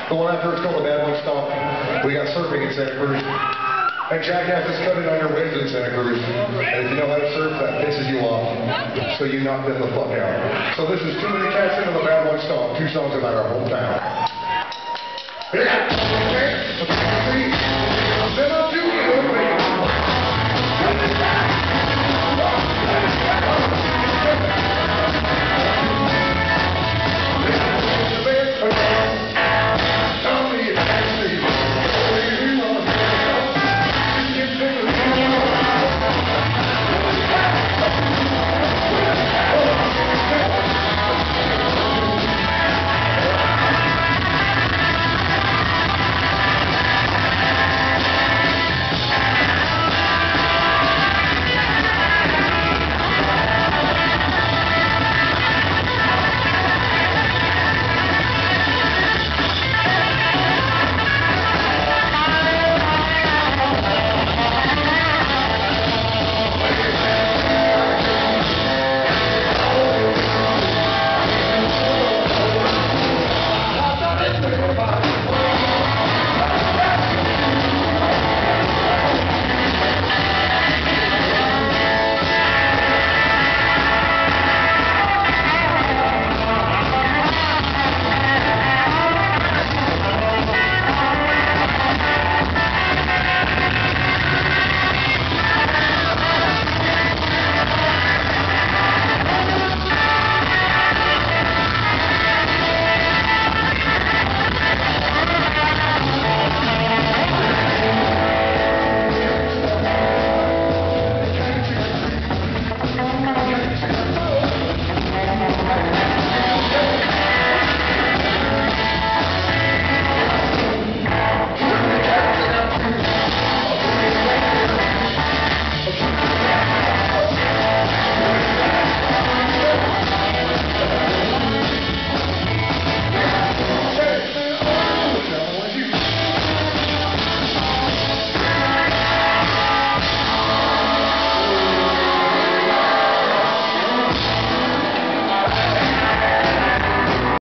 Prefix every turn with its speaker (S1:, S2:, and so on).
S1: The one after it's called the Bad Boy Stomp. We got surfing in Santa Cruz. And jackasses cut it on your waves in Santa Cruz. And if you know how to surf, that pisses you off. So you knock them the fuck out. So this is Too Many Cats Into the Bad Boy Stomp. 2 songs about our hometown. Yeah.